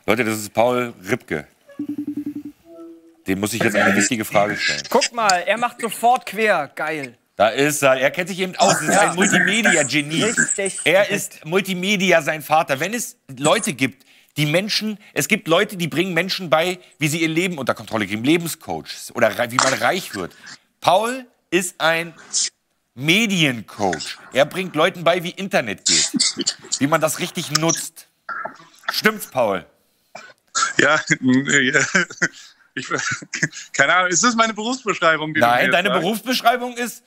Leute, das ist Paul Ripke. Dem muss ich jetzt eine wichtige Frage stellen. Guck mal, er macht sofort quer. Geil. Da ist er. Er kennt sich eben aus. Das ist ein Multimedia-Genie. Richtig. Er ist Multimedia, sein Vater. Wenn es Leute gibt, die Menschen, es gibt Leute, die bringen Menschen bei, wie sie ihr Leben unter Kontrolle kriegen, Lebenscoaches oder wie man reich wird. Paul ist ein Mediencoach. Er bringt Leuten bei, wie Internet geht, wie man das richtig nutzt. Stimmt's, Paul? Ja, keine Ahnung, ist das meine Berufsbeschreibung? Nein, deine Berufsbeschreibung ist,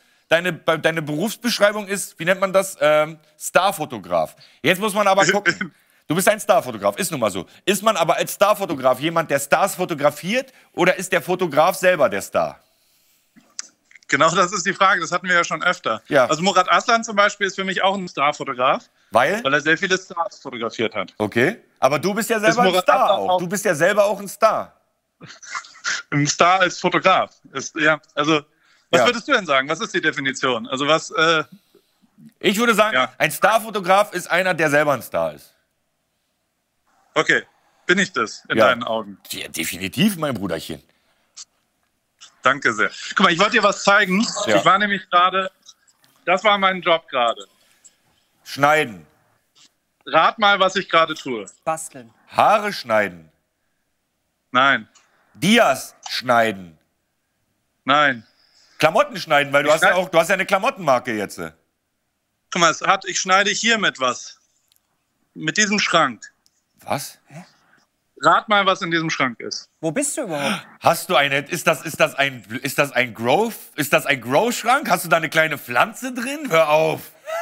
wie nennt man das? Starfotograf. Jetzt muss man aber gucken. Du bist ein Starfotograf, ist nun mal so. Ist man aber als Starfotograf jemand, der Stars fotografiert, oder ist der Fotograf selber der Star? Genau, das ist die Frage. Das hatten wir ja schon öfter. Ja. Also Murat Aslan zum Beispiel ist für mich auch ein Starfotograf. Weil er sehr viele Stars fotografiert hat. Okay, aber du bist ja selber ein Star auch. Du bist ja selber auch ein Star. Ein Star als Fotograf. Ist, ja, also, was würdest du denn sagen? Was ist die Definition? Also was? Ich würde sagen, ein Starfotograf ist einer, der selber ein Star ist. Okay, bin ich das in deinen Augen? Ja, definitiv, mein Bruderchen. Danke sehr. Guck mal, ich wollte dir was zeigen. Ja. Ich war nämlich gerade, das war mein Job gerade. Schneiden. Rat mal, was ich gerade tue. Basteln. Haare schneiden. Nein. Dias schneiden. Nein. Klamotten schneiden, weil du hast ja eine Klamottenmarke jetzt. Guck mal, ich schneide hiermit was. Mit diesem Schrank. Was? Hä? Rat mal, was in diesem Schrank ist. Wo bist du überhaupt? Hast du eine, ist das ein Grow-Schrank? Hast du da eine kleine Pflanze drin? Hör auf.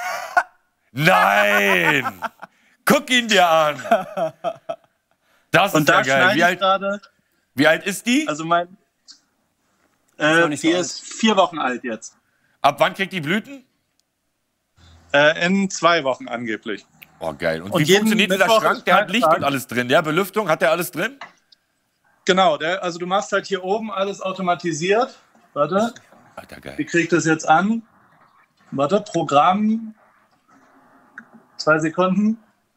Nein! Guck ihn dir an. Das ist ja geil. Wie alt ist die? Also die ist 4 Wochen alt jetzt. Ab wann kriegt die Blüten? In 2 Wochen angeblich. Oh, geil. Und wie funktioniert dieser Schrank? Der hat Licht und alles drin. Ja, Belüftung, hat der alles drin? Genau, also du machst halt hier oben alles automatisiert. Warte. Alter, geil. Wie kriegt das jetzt an? Warte, Programm. 2 Sekunden.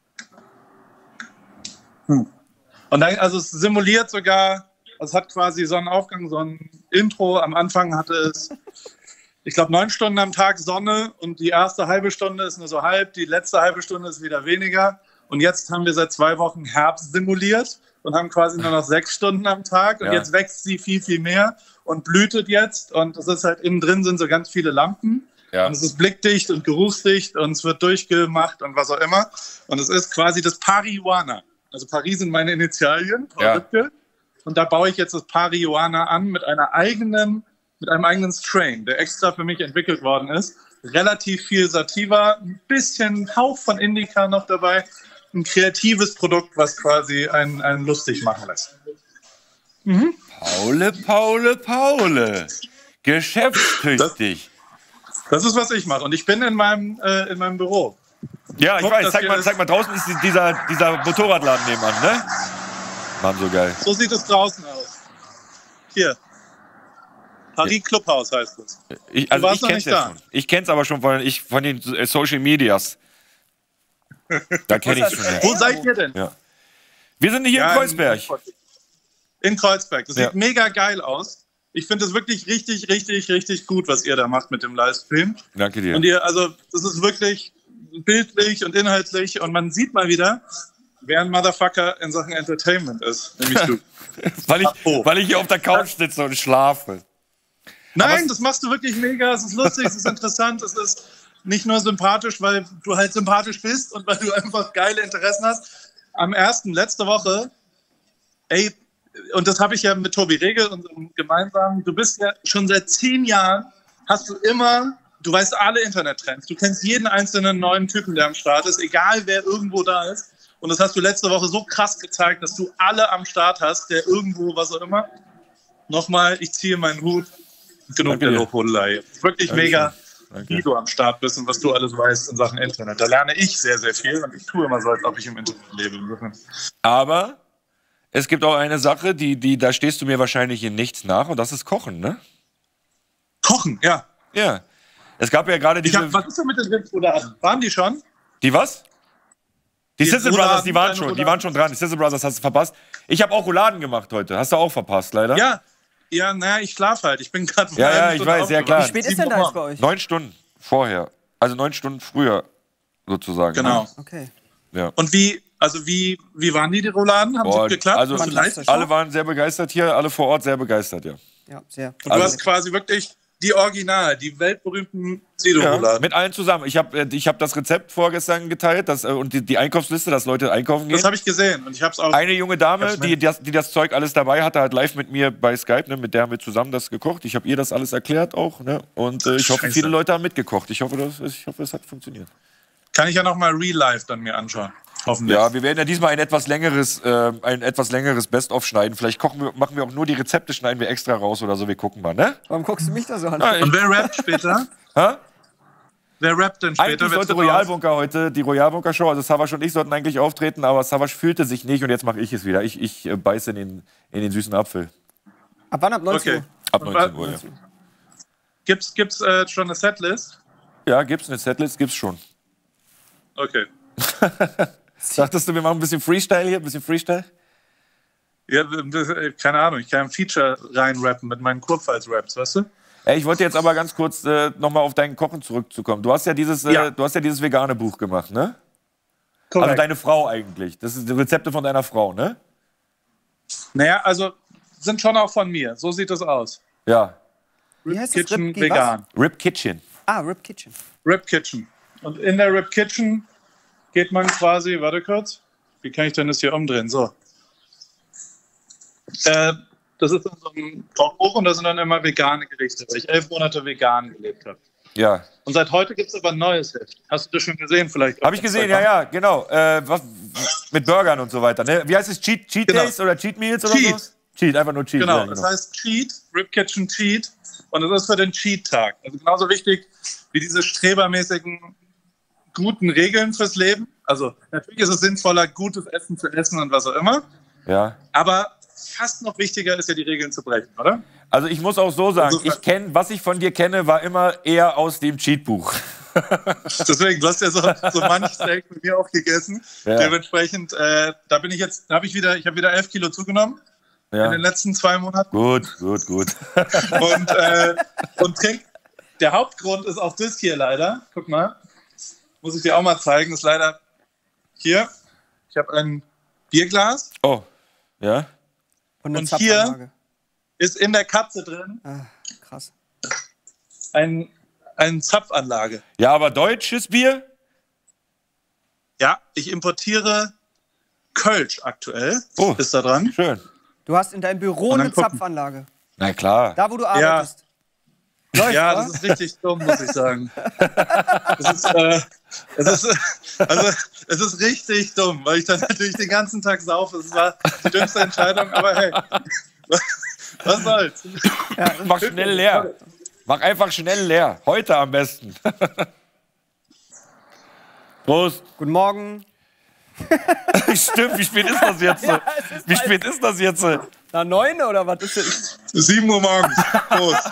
Und dann, also es simuliert sogar, es hat quasi Sonnenaufgang, so ein Intro. Am Anfang hatte es, ich glaube, 9 Stunden am Tag Sonne und die erste halbe Stunde ist nur so halb, die letzte halbe Stunde ist wieder weniger. Und jetzt haben wir seit 2 Wochen Herbst simuliert und haben quasi nur noch 6 Stunden am Tag. Und jetzt wächst sie viel, viel mehr und blühtet jetzt. Und es ist halt innen drin sind so ganz viele Lampen. Ja. Und es ist blickdicht und geruchsdicht und es wird durchgemacht und was auch immer. Und es ist quasi das Parijuana. Also Paris sind meine Initialien, Frau Ripke. Und da baue ich jetzt das Parijuana an mit einem eigenen Strain, der extra für mich entwickelt worden ist. Relativ viel Sativa, ein bisschen Hauch von Indica noch dabei. Ein kreatives Produkt, was quasi einen lustig machen lässt. Mhm. Paule. Geschäftstüchtig. Das ist, was ich mache. Und ich bin in meinem Büro. Ja, ich weiß. Zeig mal, draußen ist dieser Motorradladen nebenan, ne? Mann, so geil. So sieht es draußen aus. Hier. Paris Clubhaus heißt es. Ich kenn's ja schon. Ich kenn's aber schon von den Social Medias. Da kenne ich schon. Wo seid ihr denn? Ja. Wir sind hier in Kreuzberg. In Kreuzberg. Das sieht mega geil aus. Ich finde es wirklich richtig, richtig, richtig gut, was ihr da macht mit dem Livestream. Danke dir. Und das ist wirklich bildlich und inhaltlich und man sieht mal wieder, wer ein Motherfucker in Sachen Entertainment ist, nämlich du. weil ich hier auf der Couch sitze und schlafe. Nein, das machst du wirklich mega, es ist lustig, es ist interessant, es ist nicht nur sympathisch, weil du halt sympathisch bist und weil du einfach geile Interessen hast. Letzte Woche, und das habe ich ja mit Tobi Regel, unserem gemeinsamen, du bist ja schon seit 10 Jahren, du weißt alle Internettrends, du kennst jeden einzelnen neuen Typen, der am Start ist, egal wer irgendwo da ist. Und das hast du letzte Woche so krass gezeigt, dass du alle am Start hast, der irgendwo, was auch immer. Nochmal, ich ziehe meinen Hut. Genug der Lobhudelei. Wirklich mega, wie du am Start bist und was du alles weißt in Sachen Internet. Da lerne ich sehr, sehr viel und ich tue immer so, als ob ich im Internet lebe. Aber es gibt auch eine Sache, da stehst du mir wahrscheinlich in nichts nach und das ist Kochen, ne? Kochen, ja. Ja. Es gab ja gerade diese... Was ist denn mit den Rips oder waren die schon? Die was? Die Sizzle Brothers, die waren Rouladen, schon dran. Die Sizzle Brothers hast du verpasst. Ich habe auch Rouladen gemacht heute. Hast du auch verpasst, leider. Ja, naja, ich schlafe halt. Ich bin gerade Ja, ich weiß, ja klar. Wie spät ist denn da jetzt bei euch? 9 Stunden vorher. Also 9 Stunden früher, sozusagen. Genau. Okay. Ja. Und wie waren die Rouladen? Haben sie geklappt? Also Hast du live? alle waren sehr begeistert hier, alle vor Ort sehr begeistert, ja. Ja, sehr. Und du hast quasi wirklich die Original, die weltberühmten Sido-Rouladen. Mit allen zusammen. Ich hab das Rezept vorgestern geteilt und die Einkaufsliste, dass Leute einkaufen gehen. Das habe ich gesehen und ich habe es auch. Eine junge Dame, die das Zeug alles dabei hatte, hat live mit mir bei Skype, ne, mit der haben wir zusammen das gekocht. Ich habe ihr das alles erklärt auch. Ne, und ich hoffe, viele Leute haben mitgekocht. Ich hoffe, es hat funktioniert. Kann ich ja noch mal Real Life dann mir anschauen. Hoffentlich. Ja, wir werden ja diesmal ein etwas längeres Best-of schneiden. Vielleicht machen wir auch nur die Rezepte, schneiden wir extra raus oder so. Wir gucken mal, ne? Warum guckst du mich da so an? Und wer rappt später? Hä? Wer rappt denn später? Eigentlich sollte Royalbunker heute, die Royalbunker-Show, also Savas und ich sollten eigentlich auftreten, aber Savas fühlte sich nicht und jetzt mache ich es wieder. Ich beiße in den süßen Apfel. Ab wann? Ab 19 Uhr? Ab 19 Uhr, ja. Gibt's schon eine Setlist? Ja, gibt's eine Setlist, gibt's schon. Okay. Dachtest du, wir machen ein bisschen Freestyle hier, ein bisschen Freestyle? Ja, keine Ahnung, ich kann ein Feature reinrappen mit meinen Kurpfalz-Raps, weißt du? Ey, ich wollte jetzt aber ganz kurz nochmal auf dein Kochen zurückzukommen. Du hast ja dieses vegane Buch gemacht, ne? Korrekt. Also deine Frau eigentlich. Das sind die Rezepte von deiner Frau, ne? Naja, also sind schon auch von mir. So sieht das aus. Ja. Wie heißt das? Kitchen Rib- vegan. Rib Kitchen. Rib Kitchen. Rib Kitchen. Und in der Rib Kitchen geht man quasi, warte kurz, wie kann ich denn das hier umdrehen? So. Das ist in so einem Kochbuch und da sind dann immer vegane Gerichte, weil ich 11 Monate vegan gelebt habe. Ja. Und seit heute gibt es aber ein neues Hit. Hast du das schon gesehen vielleicht? Habe ich gesehen, ja, genau. Mit Burgern und so weiter. Ne? Wie heißt es? Cheat Days oder Cheat Meals oder Cheat. so? Cheat, einfach nur Cheat. Genau, ja, das heißt Cheat, Rib Kitchen Cheat. Und das ist für den Cheat-Tag. Also genauso wichtig wie diese strebermäßigen guten Regeln fürs Leben. Also natürlich ist es sinnvoller, gutes Essen zu essen und was auch immer. Ja. Aber fast noch wichtiger ist ja, die Regeln zu brechen, oder? Also ich muss auch so sagen, Also, was ich von dir kenne, war immer eher aus dem Cheatbuch. Deswegen, du hast ja so manch Steak mit mir auch gegessen. Ja. Dementsprechend, ich habe wieder 11 Kilo zugenommen in den letzten 2 Monaten. Gut. Und der Hauptgrund ist auch das hier leider. Guck mal, muss ich dir auch mal zeigen. Das ist leider hier. Ich habe ein Bierglas. Oh, ja. Und, eine Und Zapfanlage. Ist in der Katze drin Krass. eine Zapfanlage. Ja, aber deutsches Bier? Ja, ich importiere Kölsch aktuell. Oh. Ist da dran. Schön. Du hast in deinem Büro Und dann eine gucken. Zapfanlage. Na klar. Da, wo du arbeitest. Läuft, Ja, wa? das ist richtig dumm, muss ich sagen. Es ist richtig dumm, weil ich dann natürlich den ganzen Tag saufe. Es war die dümmste Entscheidung, aber hey, was soll's? Mach schnell leer. Mach einfach schnell leer. Heute am besten. Prost. Guten Morgen. Stimmt, wie spät ist das jetzt? Wie spät ist das jetzt? Na, 9 oder was ist das? 7 Uhr morgens. Prost.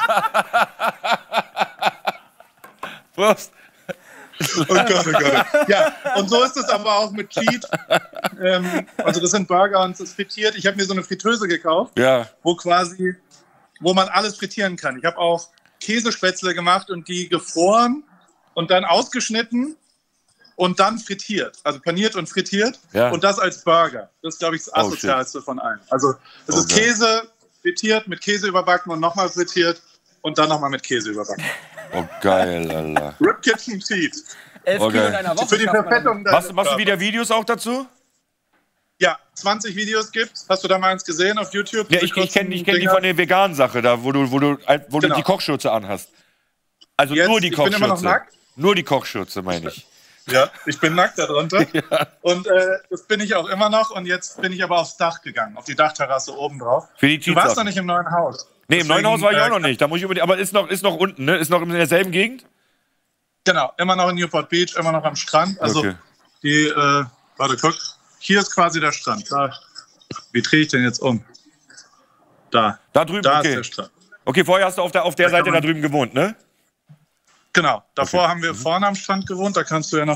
Prost. Oh Gott, oh Gott. Ja, und so ist es aber auch mit Cheat. Also das sind Burger und es ist frittiert. Ich habe mir so eine Fritteuse gekauft, Ja. wo man alles frittieren kann. Ich habe auch Käsespätzle gemacht und die gefroren und dann ausgeschnitten und dann frittiert. Also paniert und frittiert. Ja. Und das als Burger. Das ist, glaube ich, das Oh, asozialste von allen. Also es ist geil. Käse frittiert, mit Käse überbacken und nochmal frittiert und dann nochmal mit Käse überbacken. Oh, geil, Alter. Rib Kitchen Cheat. 11 Okay. Kilo in einer Woche. Für die schafft man Verfettung Machst du deines wieder Videos auch dazu? Ja, 20 Videos gibt's. Hast du da mal eins gesehen auf YouTube? Ja, Diese ich kurzen kenne die Dinger? von der veganen Sache, da, wo du Genau. die Kochschürze anhast. Also Jetzt, nur die ich bin immer noch Kochschürze. nackt. Nur die Kochschürze, meine ich. Ja, ich bin nackt darunter. Und das bin ich auch immer noch. Und jetzt bin ich aber aufs Dach gegangen, auf die Dachterrasse oben drauf. Für die Du warst Cheats. noch nicht im neuen Haus. Nee, im neuen Haus war ich auch noch Deswegen, nicht. Da muss ich unbedingt, aber ist noch unten, ne? Ist noch in derselben Gegend? Genau, immer noch in Newport Beach, immer noch am Strand. Also Okay. warte, guck. Hier ist quasi der Strand. Da. Wie drehe ich den jetzt um? Da. Da drüben, Da okay. ist der Strand. Okay, vorher hast du auf der kann Seite da man- drüben gewohnt, ne? Genau, davor Okay. haben wir vorne am Strand gewohnt. Da kannst du ja noch.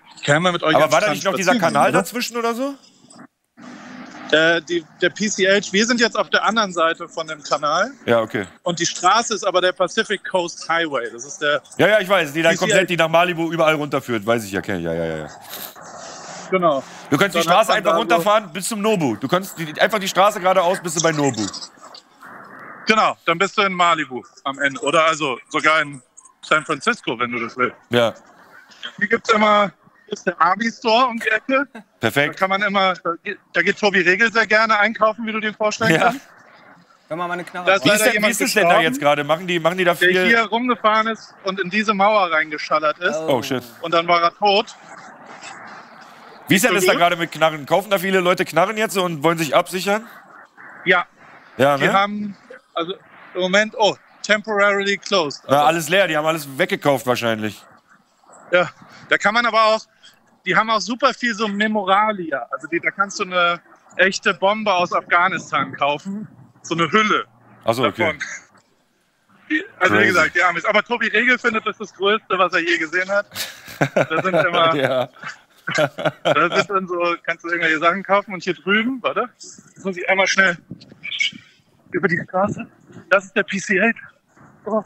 Ich kann mal mit euch Aber am war da Strand nicht noch dieser spazieren Kanal gehen, dazwischen oder so? oder? Der PCH, wir sind jetzt auf der anderen Seite von dem Kanal Ja, okay. und die Straße ist aber der Pacific Coast Highway. Das ist der, Ja, ich weiß, die dann PCH. komplett, die nach Malibu überall runterführt, weiß ich ja, kenn ich. Ja. genau. Du kannst die Dann hat Straße man einfach da so- runterfahren bis zum Nobu. Du kannst einfach die Straße geradeaus bis du bei Nobu. Genau, dann bist du in Malibu am Ende. Oder also sogar in San Francisco, wenn du das willst. Ja, Hier gibt es immer, ist der Army Store um die Ecke. Da perfekt. kann man immer, da geht Tobi Regel sehr gerne einkaufen, wie du dir vorstellen Ja. kannst. Können wir mal eine Knarre Das- Wie raus? ist, leider denn, wie jemand ist es denn da gestorben, jetzt gerade? Machen die da Der viel... hier rumgefahren ist und in diese Mauer reingeschallert ist. Oh, shit. Und dann war er tot. Wie ist denn das so da gut? gerade mit Knarren? Kaufen da viele Leute Knarren jetzt und wollen sich absichern? Ja, Ja, die ne? haben, also im Moment, temporarily closed. Na, alles leer, die haben alles weggekauft wahrscheinlich. Ja, da kann man aber auch, die haben auch super viel so Memoralia. Also da kannst du eine echte Bombe aus Afghanistan kaufen. So eine Hülle Achso, okay. davon. Also Crazy. wie gesagt, die Amis. Aber Tobi Regel findet das das Größte, was er je gesehen hat. Da sind immer, Ja. da sind dann so, kannst du irgendwelche Sachen kaufen und hier drüben, warte, jetzt muss ich einmal schnell über die Straße. Das ist der PCH. Oh.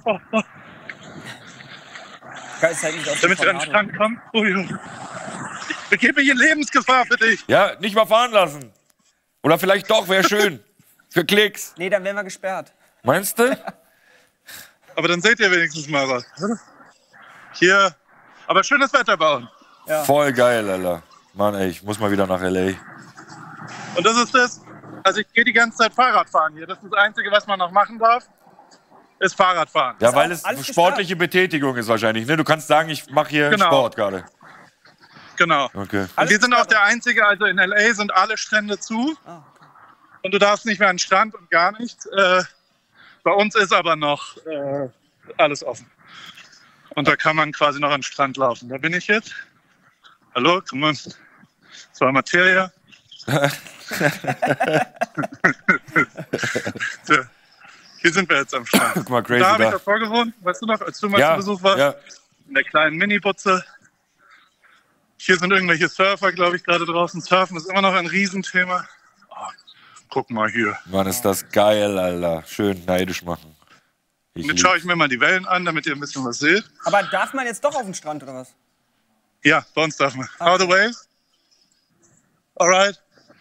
Geil, ist halt nicht auf Damit wir an den Strand kommen. Oh, Junge. Ich begebe mich in Lebensgefahr für dich. Ja, nicht mal fahren lassen. Oder vielleicht doch, wäre schön. Für Klicks. Nee, dann werden wir gesperrt. Meinst du? Aber dann seht ihr wenigstens mal was. Hier, aber schönes Wetter bauen. Ja. Voll geil, Alter. Mann, ey, ich muss mal wieder nach L.A. Und das ist das, also ich gehe die ganze Zeit Fahrrad fahren hier. Das ist das Einzige, was man noch machen darf, ist Fahrradfahren. Ja, Ist weil auch es alles sportliche Betätigung ist wahrscheinlich. Ne? Du kannst sagen, ich mache hier Genau. Sport gerade. Genau. Okay. Und wir sind auch der Einzige, also in L.A. sind alle Strände zu. Ah, okay. Und du darfst nicht mehr an den Strand und gar nichts. Bei uns ist aber noch alles offen. Und da kann man quasi noch an den Strand laufen. Da bin ich jetzt. Hallo, komm mal. Das war Materia. So, hier sind wir jetzt am Strand. Guck mal, crazy Da habe ich da. davor gewohnt, weißt du noch, als du mal Ja, zu Besuch warst. ja. In der kleinen Minibutze. Hier sind irgendwelche Surfer, glaube ich, gerade draußen. Surfen ist immer noch ein Riesenthema. Oh, guck mal hier. Mann, ist das geil, Alter. Schön neidisch machen. Ich Jetzt schaue ich mir mal die Wellen an, damit ihr ein bisschen was seht. Aber darf man jetzt doch auf den Strand oder was? Ja, bei uns darf man. How are the waves? Alright.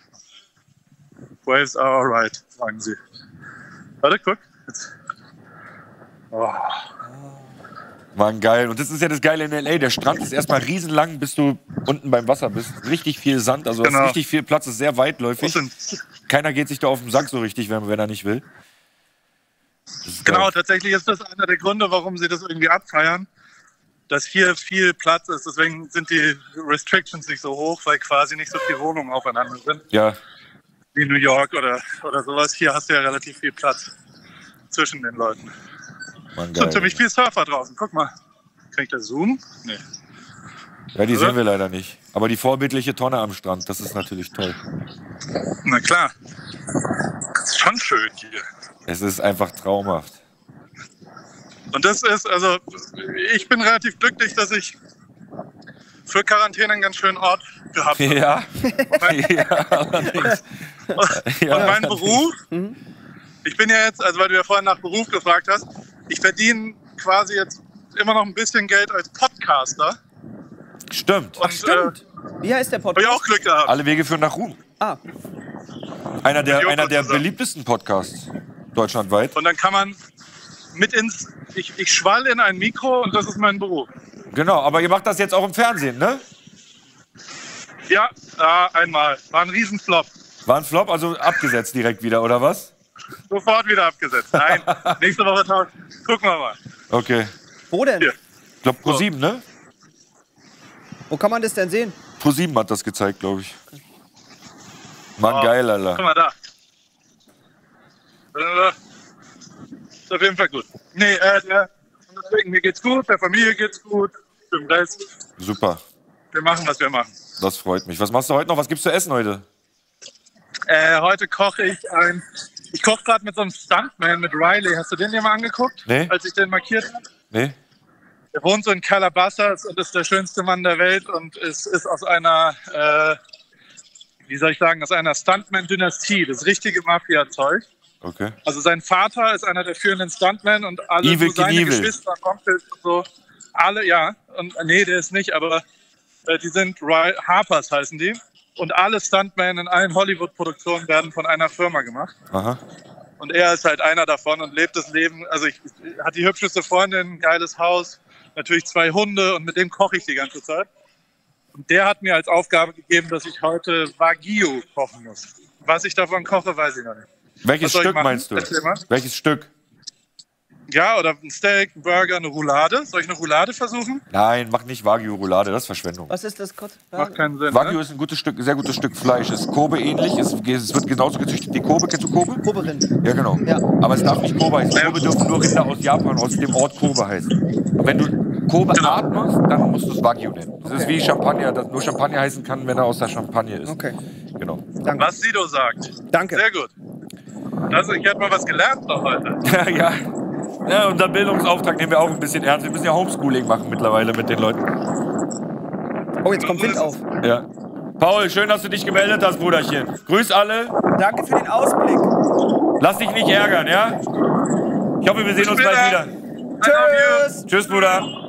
Waves are alright, sagen sie. Warte, guck. Jetzt. Oh. Mann, geil. Und das ist ja das Geile in L.A. Der Strand ist erstmal riesenlang, bis du unten beim Wasser bist. Richtig viel Sand, also Genau. hast richtig viel Platz, ist sehr Wo weitläufig. sind? Keiner geht sich da auf den Sack so richtig, wenn er nicht will. Das ist Genau, geil. tatsächlich ist das einer der Gründe, warum sie das irgendwie abfeiern, dass hier viel Platz ist. Deswegen sind die Restrictions nicht so hoch, weil quasi nicht so viele Wohnungen aufeinander sind, Ja, wie New York oder sowas. Hier hast du ja relativ viel Platz zwischen den Leuten. Mann, Es sind geil. ziemlich viele Surfer draußen. Guck mal. Kann ich da zoomen? Nee. Ja, die Oder? sehen wir leider nicht. Aber die vorbildliche Tonne am Strand, das ist natürlich toll. Na klar. Das ist schon schön hier. Es ist einfach traumhaft. Und das ist, also, ich bin relativ glücklich, dass ich für Quarantäne einen ganz schönen Ort gehabt habe. Ja, ja, allerdings. Ja, Und mein allerdings. Beruf, ich bin ja jetzt, also weil du ja vorhin nach Beruf gefragt hast, ich verdiene quasi jetzt immer noch ein bisschen Geld als Podcaster. Stimmt. Und, Stimmt. Wie heißt der Habe ich Podcast? auch Glück gehabt. Alle Wege führen nach Ruhm. Ah, Einer der Joko zusammen. beliebtesten Podcasts deutschlandweit. Und dann kann man ich schwall in ein Mikro und das ist mein Beruf. Genau, aber ihr macht das jetzt auch im Fernsehen, ne? Ja, einmal. War ein Riesenflop. War ein Flop, also abgesetzt direkt wieder, oder was? Sofort wieder abgesetzt. Nein, nächste Woche tauschen. Gucken wir mal. Okay. wo denn? Hier. Ich glaube Pro7, ne? Wo kann man das denn sehen? Pro7 hat das gezeigt, glaube ich. Mann, Oh, geil, Guck Alter. mal da. Ist auf jeden Fall gut. Nee, deswegen, mir geht's gut, der Familie geht's gut, dem Rest. Super. Wir machen, was wir machen. Das freut mich. Was machst du heute noch? Was gibt's zu essen heute? Heute koche ich koche gerade mit so einem Stuntman, mit Riley. Hast du den dir mal angeguckt? Nee. Als ich den markiert habe? Nee? Der wohnt so in Calabasas und ist der schönste Mann der Welt und ist aus einer, wie soll ich sagen, aus einer Stuntman-Dynastie, das richtige Mafia-Zeug. Okay. Also sein Vater ist einer der führenden Stuntmen und alle so seine Geschwister, Onkels und so, alle, ja. Und nee, der ist nicht, aber die sind Harpers heißen die. Und alle Stuntmen in allen Hollywood-Produktionen werden von einer Firma gemacht. Aha. Und er ist halt einer davon und lebt das Leben. Also hat die hübscheste Freundin, ein geiles Haus, natürlich 2 Hunde und mit dem koche ich die ganze Zeit. Und der hat mir als Aufgabe gegeben, dass ich heute Wagyu kochen muss. Was ich davon koche, weiß ich noch nicht. Welches Stück meinst du? Welches Stück? Ja, oder ein Steak, ein Burger, eine Roulade. Soll ich eine Roulade versuchen? Nein, mach nicht Wagyu-Roulade, das ist Verschwendung. Was ist das, Gott? Macht keinen Sinn. Wagyu Ne? ist ein sehr gutes Stück Fleisch. Es ist Kobe-ähnlich. Es wird genauso gezüchtet wie Kobe. Kennst du Kobe? Kobe-Rind. Ja, genau. Ja. Aber es darf nicht Kobe heißen. Kobe dürfen nur Rinder aus Japan, aus dem Ort Kobe heißen. Und wenn du Kobe atmest, dann musst du es Wagyu nennen. Das ist wie Champagner, das nur Champagner heißen kann, wenn er aus der Champagne ist. Okay. Genau. Danke. Was Sido sagt. Danke. Sehr gut. Also, ich habe mal was gelernt noch heute. Ja. Ja, unser Bildungsauftrag nehmen wir auch ein bisschen ernst. Wir müssen ja Homeschooling machen mittlerweile mit den Leuten. Oh, jetzt kommt Wind auf. Ja. Paul, schön, dass du dich gemeldet hast, Bruderchen. Grüß alle. Danke für den Ausblick. Lass dich nicht ärgern, ja? Ich hoffe, wir sehen uns gleich wieder. I love you. Tschüss. Tschüss, Bruder.